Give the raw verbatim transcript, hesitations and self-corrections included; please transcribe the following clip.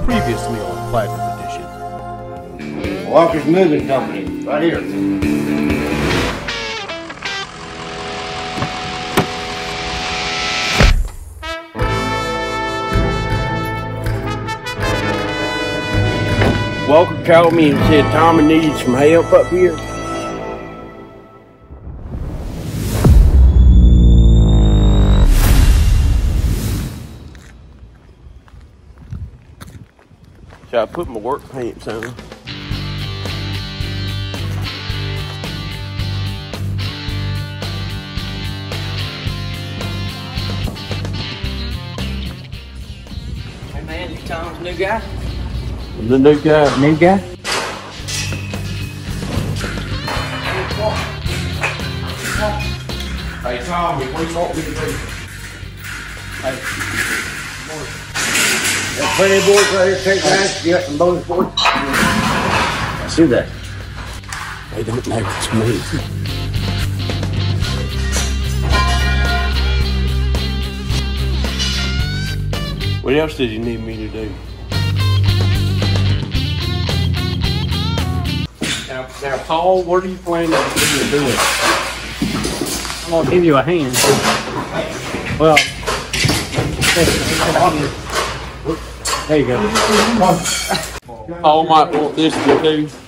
Previously on Platinum Edition. Walker's Moving Company, right here. Walker called me and said Tommy needed some help up here. So I put my work pants on. Hey man, you Tom's new guy? The new guy. New guy? Hey Tommy, what do you want me to do? Hey. There's plenty of boards right here, take that. You got some bonus boards? I see that. They don't know it's me. What else did you need me to do? Now, now Paul, what are you planning on doing? I'm gonna give you a hand. Well, there you go. Paul might want this to do.